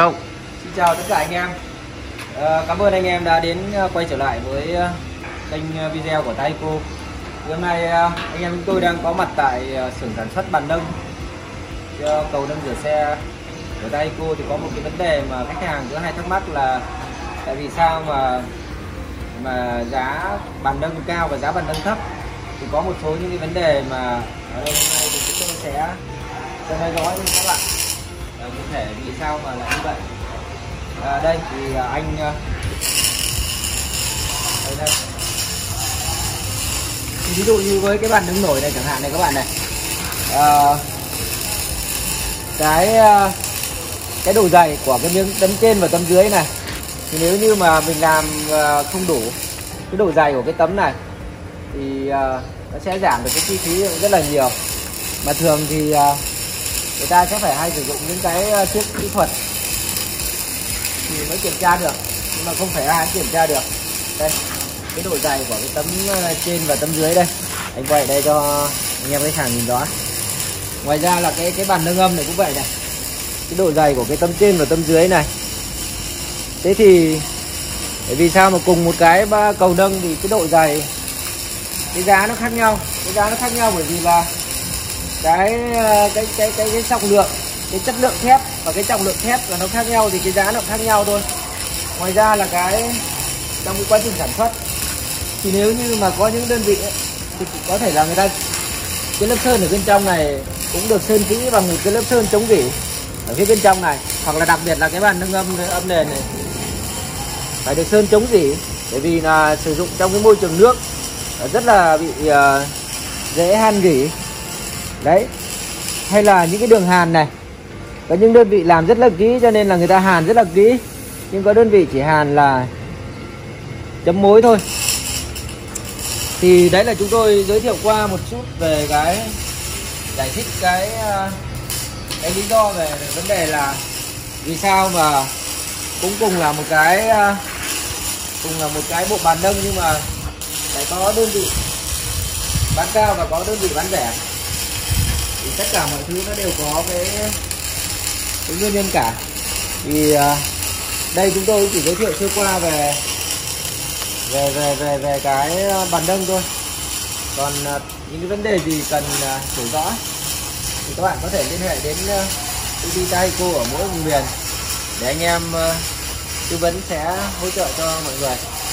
không. Xin chào tất cả anh em. Cảm ơn anh em đã đến quay trở lại với kênh video của Taiko. Hôm nay anh em chúng tôi đang có mặt tại xưởng sản xuất bàn nâng cho cầu nâng rửa xe của Taiko. Thì có một cái vấn đề mà khách hàng cứ hay thắc mắc là tại vì sao mà giá bàn nâng cao và giá bàn nâng thấp. Thì có một số những cái vấn đề mà ở đây hôm nay thì chúng tôi sẽ nói rõ với các bạn cụ thể vì sao mà lại như vậy. Đây thì anh đây. Ví dụ như với cái bàn nâng nổi này chẳng hạn này các bạn này, cái độ dày của cái miếng tấm trên và tấm dưới này, thì nếu như mà mình làm không đủ cái độ dày của cái tấm này thì nó sẽ giảm được cái chi phí rất là nhiều. Mà thường thì người ta sẽ phải hay sử dụng những cái chiếc kỹ thuật thì mới kiểm tra được, nhưng mà không phải ai kiểm tra được. Đây, cái độ dày của cái tấm trên và tấm dưới đây, anh quay ở đây cho anh em khách hàng nhìn rõ. Ngoài ra là cái bàn nâng âm này cũng vậy này, cái độ dày của cái tấm trên và tấm dưới này. Thế thì bởi vì sao mà cùng một cái cầu nâng thì cái độ dày, cái giá nó khác nhau. Cái giá nó khác nhau bởi vì là cái trọng lượng, cái chất lượng thép và cái trọng lượng thép là nó khác nhau thì cái giá nó khác nhau thôi. Ngoài ra là trong cái quá trình sản xuất thì nếu như mà có những đơn vị ấy, thì có thể là người ta cái lớp sơn ở bên trong này cũng được sơn kỹ bằng một cái lớp sơn chống rỉ ở phía bên trong này, hoặc là đặc biệt là cái bàn nâng âm nền này phải được sơn chống rỉ, bởi vì là sử dụng trong cái môi trường nước rất là bị dễ han rỉ đấy. Hay là những cái đường hàn này, có những đơn vị làm rất là kỹ cho nên là người ta hàn rất là kỹ, nhưng có đơn vị chỉ hàn là chấm mối thôi. Thì đấy là chúng tôi giới thiệu qua một chút về cái giải thích cái lý do về vấn đề là vì sao mà cũng cùng là một cái bộ bàn nâng nhưng mà lại có đơn vị bán cao và có đơn vị bán rẻ. Thì tất cả mọi thứ nó đều có cái nguyên nhân cả. Thì đây chúng tôi chỉ giới thiệu sơ qua về cái bàn nâng thôi. Còn những cái vấn đề gì cần hiểu rõ thì các bạn có thể liên hệ đến công ty Taiko ở mỗi vùng miền để anh em tư vấn sẽ hỗ trợ cho mọi người.